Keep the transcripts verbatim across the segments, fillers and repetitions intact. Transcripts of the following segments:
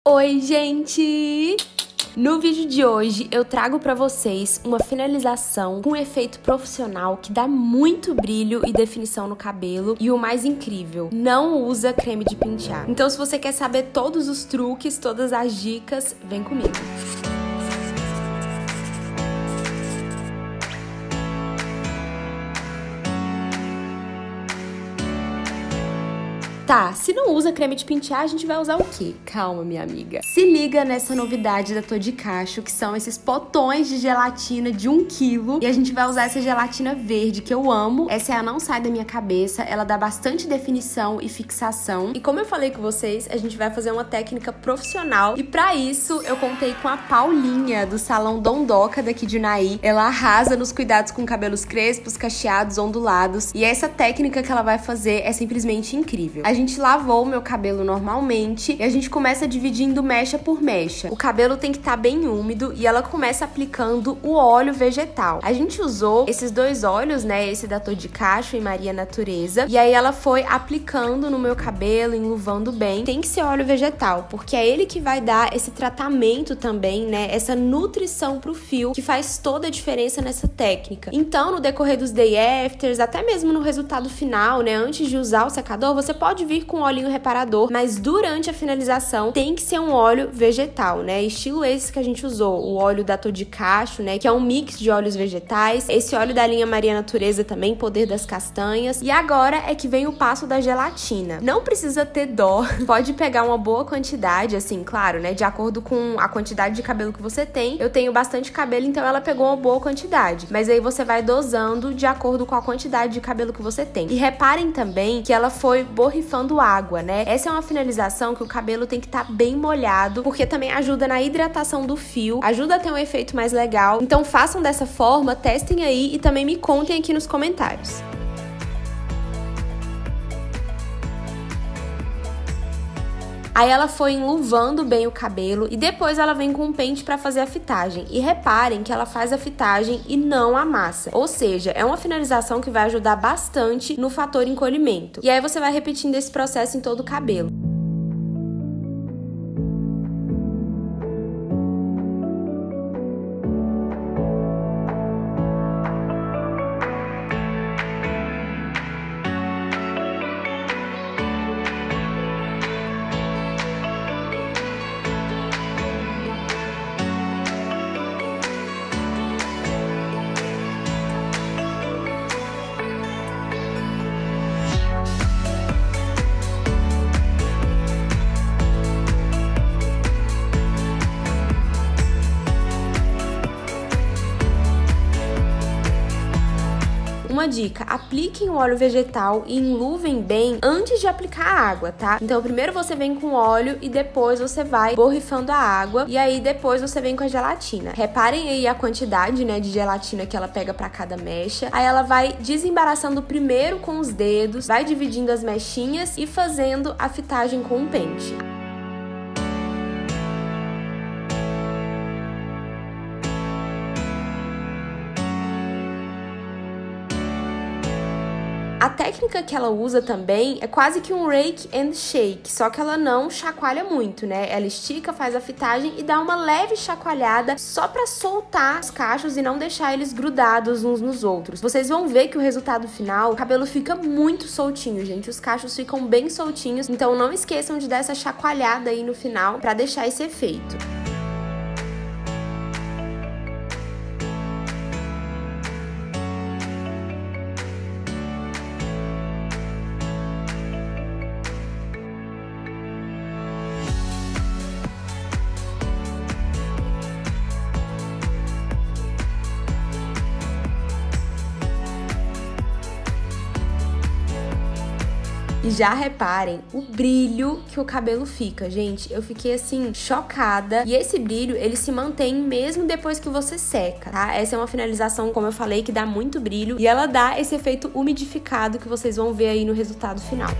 Oi, gente! No vídeo de hoje eu trago pra vocês uma finalização com efeito profissional que dá muito brilho e definição no cabelo e o mais incrível, não usa creme de pentear. Então se você quer saber todos os truques, todas as dicas, vem comigo! Tá, se não usa creme de pentear, a gente vai usar o quê? Calma, minha amiga. Se liga nessa novidade da Tô de Cacho, que são esses potões de gelatina de um quilo. E a gente vai usar essa gelatina verde, que eu amo. Essa é a Não Sai Da Minha Cabeça. Ela dá bastante definição e fixação. E como eu falei com vocês, a gente vai fazer uma técnica profissional. E pra isso, eu contei com a Paulinha, do Salão Dondoca, daqui de Unai. Ela arrasa nos cuidados com cabelos crespos, cacheados, ondulados. E essa técnica que ela vai fazer é simplesmente incrível. A gente lavou o meu cabelo normalmente e a gente começa dividindo mecha por mecha. O cabelo tem que estar tá bem úmido e ela começa aplicando o óleo vegetal. A gente usou esses dois óleos, né? Esse da Tô de Cacho e Maria Natureza. E aí ela foi aplicando no meu cabelo, enluvando bem. Tem que ser óleo vegetal, porque é ele que vai dar esse tratamento também, né? Essa nutrição pro fio, que faz toda a diferença nessa técnica. Então, no decorrer dos day afters, até mesmo no resultado final, né? Antes de usar o secador, você pode vir com olhinho reparador, mas durante a finalização tem que ser um óleo vegetal, né? Estilo esse que a gente usou, o óleo da Tô de Cacho, né? Que é um mix de óleos vegetais. Esse óleo da linha Maria Natureza também, Poder das Castanhas. E agora é que vem o passo da gelatina. Não precisa ter dó, pode pegar uma boa quantidade, assim, claro, né? De acordo com a quantidade de cabelo que você tem. Eu tenho bastante cabelo, então ela pegou uma boa quantidade. Mas aí você vai dosando de acordo com a quantidade de cabelo que você tem. E reparem também que ela foi borrifando água, né? Essa é uma finalização que o cabelo tem que estar tá bem molhado, porque também ajuda na hidratação do fio, ajuda a ter um efeito mais legal. Então façam dessa forma, testem aí e também me contem aqui nos comentários. Aí ela foi enluvando bem o cabelo e depois ela vem com um pente pra fazer a fitagem. E reparem que ela faz a fitagem e não amassa. Ou seja, é uma finalização que vai ajudar bastante no fator encolhimento. E aí você vai repetindo esse processo em todo o cabelo. Uma dica, apliquem o óleo vegetal e enluvem bem antes de aplicar a água, tá? Então primeiro você vem com óleo e depois você vai borrifando a água e aí depois você vem com a gelatina. Reparem aí a quantidade, né, de gelatina que ela pega pra cada mecha. Aí ela vai desembaraçando primeiro com os dedos, vai dividindo as mechinhas e fazendo a fitagem com o pente. A técnica que ela usa também é quase que um rake and shake, só que ela não chacoalha muito, né? Ela estica, faz a fitagem e dá uma leve chacoalhada só pra soltar os cachos e não deixar eles grudados uns nos outros. Vocês vão ver que o resultado final, o cabelo fica muito soltinho, gente. Os cachos ficam bem soltinhos, então não esqueçam de dar essa chacoalhada aí no final pra deixar esse efeito. E já reparem o brilho que o cabelo fica, gente. Eu fiquei assim, chocada. E esse brilho, ele se mantém mesmo depois que você seca, tá? Essa é uma finalização, como eu falei, que dá muito brilho. E ela dá esse efeito umidificado que vocês vão ver aí no resultado final.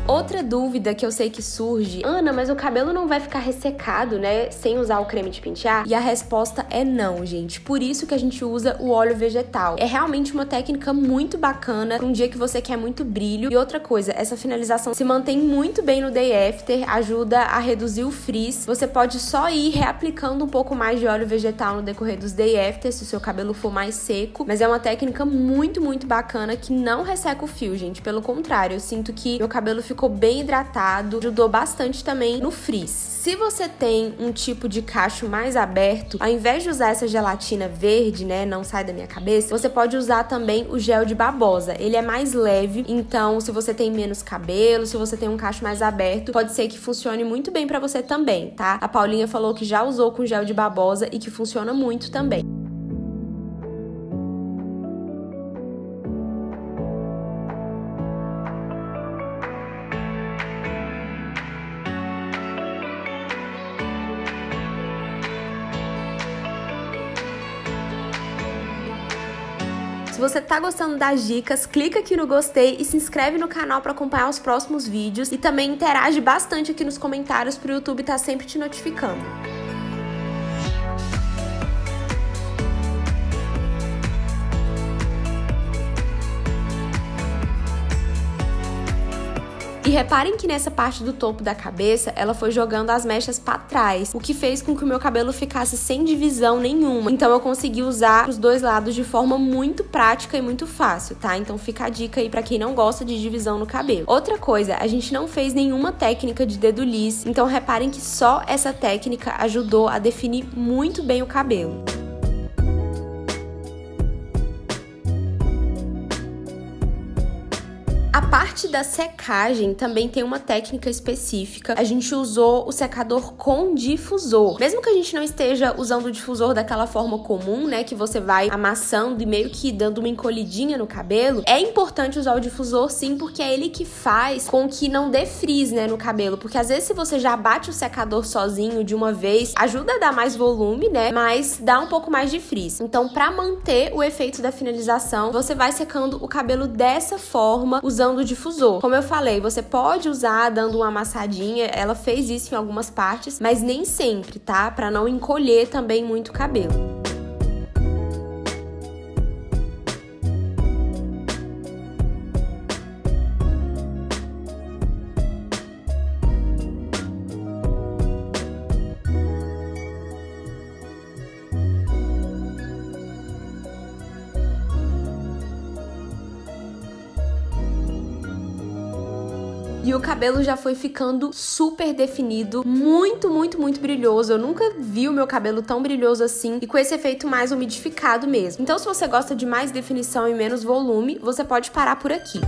Outra dúvida que eu sei que surge: Ana, mas o cabelo não vai ficar ressecado, né, sem usar o creme de pentear? E a resposta é não, gente. Por isso que a gente usa o óleo vegetal. É realmente uma técnica muito bacana para um dia que você quer muito brilho. E outra coisa, essa finalização se mantém muito bem no day after, ajuda a reduzir o frizz. Você pode só ir reaplicando um pouco mais de óleo vegetal no decorrer dos day after, se o seu cabelo for mais seco. Mas é uma técnica muito, muito bacana que não resseca o fio, gente. Pelo contrário, eu sinto que meu cabelo ficou ficou bem hidratado, ajudou bastante também no frizz. Se você tem um tipo de cacho mais aberto, ao invés de usar essa gelatina verde, né, não sai da minha cabeça, você pode usar também o gel de babosa. Ele é mais leve, então se você tem menos cabelo, se você tem um cacho mais aberto, pode ser que funcione muito bem pra você também, tá? A Paulinha falou que já usou com gel de babosa e que funciona muito também. Se você tá gostando das dicas, clica aqui no gostei e se inscreve no canal para acompanhar os próximos vídeos e também interage bastante aqui nos comentários pro YouTube tá sempre te notificando. E reparem que nessa parte do topo da cabeça, ela foi jogando as mechas pra trás, o que fez com que o meu cabelo ficasse sem divisão nenhuma. Então eu consegui usar os dois lados de forma muito prática e muito fácil, tá? Então fica a dica aí pra quem não gosta de divisão no cabelo. Outra coisa, a gente não fez nenhuma técnica de dedo liso, então reparem que só essa técnica ajudou a definir muito bem o cabelo. A parte da secagem também tem uma técnica específica. A gente usou o secador com difusor. Mesmo que a gente não esteja usando o difusor daquela forma comum, né, que você vai amassando e meio que dando uma encolhidinha no cabelo, é importante usar o difusor sim, porque é ele que faz com que não dê frizz, né, no cabelo. Porque às vezes se você já bate o secador sozinho de uma vez, ajuda a dar mais volume, né, mas dá um pouco mais de frizz. Então, pra manter o efeito da finalização, você vai secando o cabelo dessa forma, usando o difusor. Como eu falei, você pode usar dando uma amassadinha, ela fez isso em algumas partes, mas nem sempre, tá? Pra não encolher também muito o cabelo. E o cabelo já foi ficando super definido, muito, muito, muito brilhoso. Eu nunca vi o meu cabelo tão brilhoso assim e com esse efeito mais umidificado mesmo. Então, se você gosta de mais definição e menos volume, você pode parar por aqui.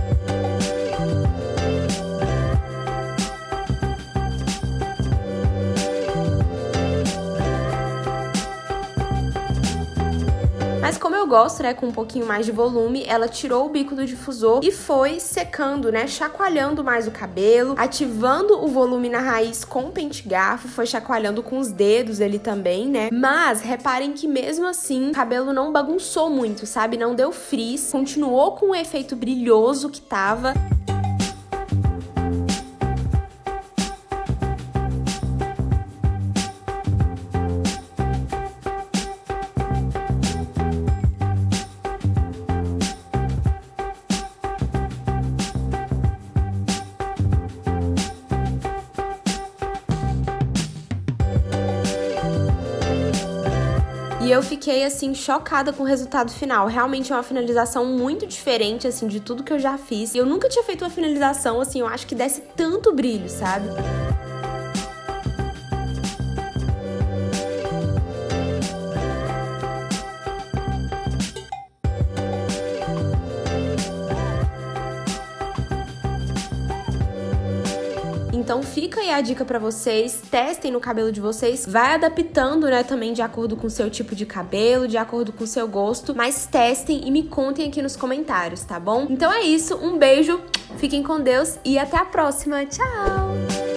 Mas como eu gosto, né, com um pouquinho mais de volume, ela tirou o bico do difusor e foi secando, né, chacoalhando mais o cabelo, ativando o volume na raiz com o pente garfo, foi chacoalhando com os dedos ali também, né. Mas reparem que mesmo assim, o cabelo não bagunçou muito, sabe, não deu frizz, continuou com o efeito brilhoso que tava. E eu fiquei, assim, chocada com o resultado final. Realmente é uma finalização muito diferente, assim, de tudo que eu já fiz. E eu nunca tinha feito uma finalização, assim, eu acho que desse tanto brilho, sabe? Então fica aí a dica pra vocês, testem no cabelo de vocês, vai adaptando, né, também de acordo com o seu tipo de cabelo, de acordo com o seu gosto, mas testem e me contem aqui nos comentários, tá bom? Então é isso, um beijo, fiquem com Deus e até a próxima, tchau!